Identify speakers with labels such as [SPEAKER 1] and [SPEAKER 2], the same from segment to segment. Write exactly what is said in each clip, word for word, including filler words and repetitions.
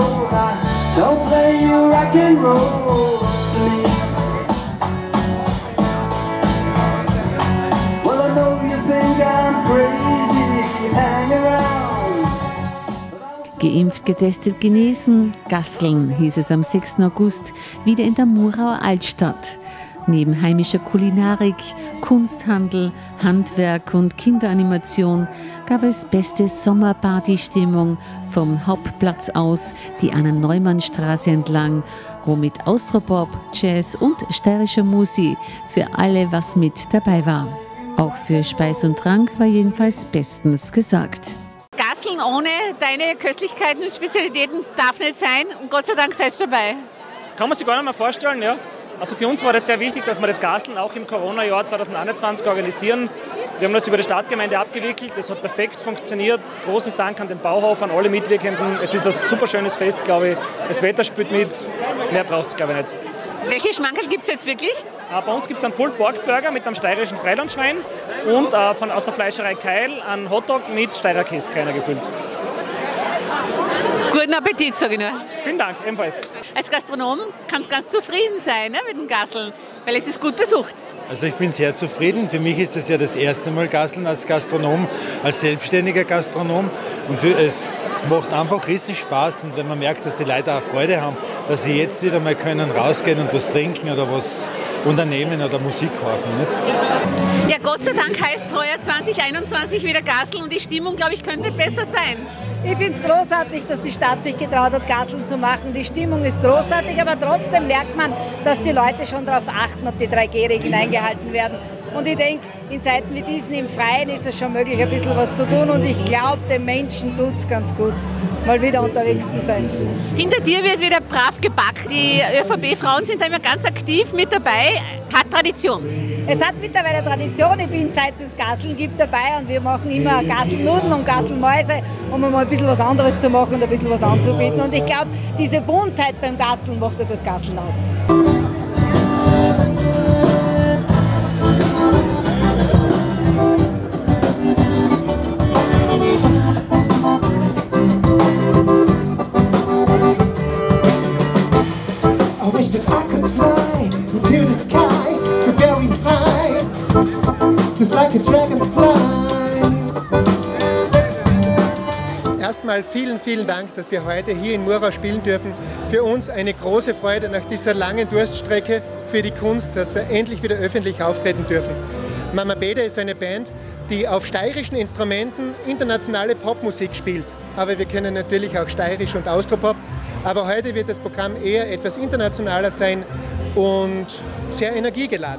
[SPEAKER 1] know I don't play your rock and roll to me. Well, I know you think I'm crazy, hang around.
[SPEAKER 2] Geimpft, getestet, genesen, Gasseln, hieß es am sechsten August, wieder in der Murauer Altstadt. Neben heimischer Kulinarik, Kunsthandel, Handwerk und Kinderanimation gab es beste Sommerpartystimmung vom Hauptplatz aus, die Anna-Neumann-Straße entlang, wo mit Austropop, Jazz und steirischer Musik für alle was mit dabei war. Auch für Speis und Trank war jedenfalls bestens gesorgt.
[SPEAKER 3] Gasseln ohne deine Köstlichkeiten und Spezialitäten darf nicht sein und Gott sei Dank seid ihr dabei.
[SPEAKER 4] Kann man sich gar nicht mehr vorstellen, ja. Also für uns war das sehr wichtig, dass wir das Gasteln auch im Corona-Jahr zweitausendeinundzwanzig organisieren. Wir haben das über die Stadtgemeinde abgewickelt, das hat perfekt funktioniert. Großes Dank an den Bauhof, an alle Mitwirkenden. Es ist ein super schönes Fest, glaube ich. Das Wetter spielt mit, mehr braucht es, glaube ich, nicht.
[SPEAKER 3] Welche Schmankerl gibt es jetzt wirklich?
[SPEAKER 4] Äh, bei uns gibt es einen Pulled Pork Burger mit einem steirischen Freilandschwein und äh, von, aus der Fleischerei Keil einen Hotdog mit Steirer Käsekreiner gefüllt.
[SPEAKER 3] Guten Appetit, sage ich nur.
[SPEAKER 4] Vielen Dank, ebenfalls.
[SPEAKER 3] Als Gastronom kannst du ganz zufrieden sein, ne, mit dem Gasseln, weil es ist gut besucht.
[SPEAKER 5] Also ich bin sehr zufrieden. Für mich ist es ja das erste Mal Gasseln als Gastronom, als selbstständiger Gastronom. Und es macht einfach riesig Spaß. Und wenn man merkt, dass die Leute auch Freude haben, dass sie jetzt wieder mal können rausgehen und was trinken oder was unternehmen oder Musik hören. Nicht?
[SPEAKER 3] Ja, Gott sei Dank heißt heuer zwanzig einundzwanzig wieder Gasseln und die Stimmung, glaube ich, könnte besser sein.
[SPEAKER 6] Ich finde es großartig, dass die Stadt sich getraut hat, Gasseln zu machen. Die Stimmung ist großartig, aber trotzdem merkt man, dass die Leute schon darauf achten, ob die drei G Regeln eingehalten werden. Und ich denke, in Zeiten wie diesen im Freien ist es schon möglich, ein bisschen was zu tun. Und ich glaube, den Menschen tut es ganz gut, mal wieder unterwegs zu sein.
[SPEAKER 3] Hinter dir wird wieder brav gebackt. Die ÖVP-Frauen sind da immer ganz aktiv mit dabei. Hat Tradition.
[SPEAKER 6] Es hat mittlerweile Tradition. Ich bin, seit es Gasseln gibt, dabei. Und wir machen immer Gasselnudeln und Gasselmäuse, um mal ein bisschen was anderes zu machen und ein bisschen was anzubieten. Und ich glaube, diese Buntheit beim Gasseln macht das Gasseln aus.
[SPEAKER 7] Erstmal vielen, vielen Dank, dass wir heute hier in Murau spielen dürfen. Für uns eine große Freude nach dieser langen Durststrecke für die Kunst, dass wir endlich wieder öffentlich auftreten dürfen. Mama Bede ist eine Band, die auf steirischen Instrumenten internationale Popmusik spielt. Aber wir können natürlich auch steirisch und Austropop. Aber heute wird das Programm eher etwas internationaler sein und sehr energiegeladen.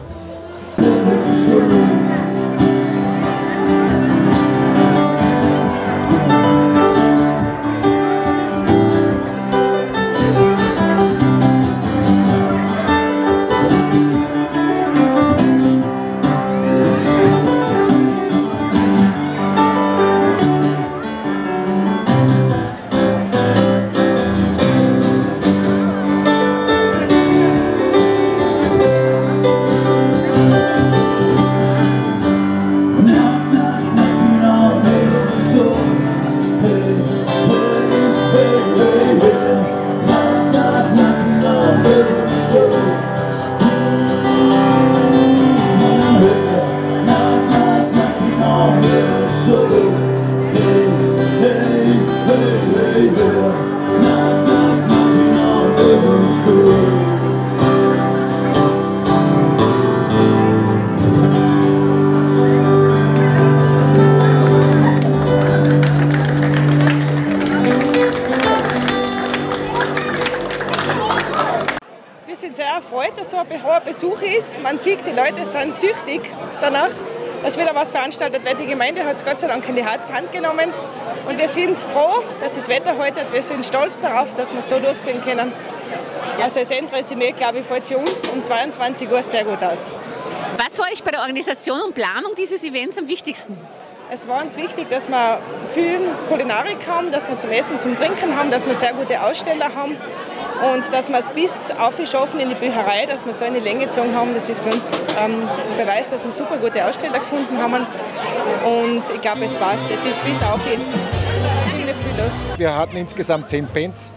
[SPEAKER 8] Wir sind sehr erfreut, dass so ein hoher Besuch ist. Man sieht, die Leute sind süchtig danach, dass wieder was veranstaltet wird. Die Gemeinde hat es Gott sei Dank in die Hand genommen. Und wir sind froh, dass das Wetter heute hat. Wir sind stolz darauf, dass wir es so durchführen können. Also das Endresümee, glaube ich, fällt für uns um zweiundzwanzig Uhr sehr gut aus.
[SPEAKER 3] Was war euch bei der Organisation und Planung dieses Events am wichtigsten?
[SPEAKER 8] Es war uns wichtig, dass wir viel Kulinarik haben, dass wir zum Essen, zum Trinken haben, dass wir sehr gute Aussteller haben und dass wir es bis aufgeschaffen in die Bücherei, dass wir so eine Länge gezogen haben. Das ist für uns ähm, ein Beweis, dass wir super gute Aussteller gefunden haben. Und ich glaube, es passt. Es ist bis auf ziemlich viel los.
[SPEAKER 9] Wir hatten insgesamt zehn Bands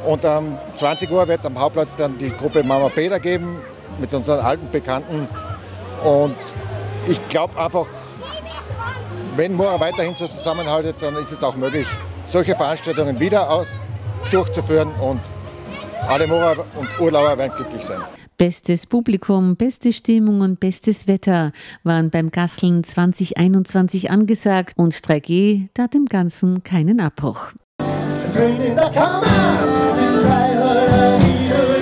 [SPEAKER 9] Und um zwanzig Uhr wird es am Hauptplatz dann die Gruppe Mama Peter geben mit unseren alten Bekannten. Und ich glaube einfach, wenn Mura weiterhin so zusammenhaltet, dann ist es auch möglich, solche Veranstaltungen wieder aus, durchzuführen und alle Mura und Urlauber werden glücklich sein.
[SPEAKER 2] Bestes Publikum, beste Stimmung und bestes Wetter waren beim Gasteln zwanzig einundzwanzig angesagt und drei G tat dem Ganzen keinen Abbruch.
[SPEAKER 1] Bring in the come out,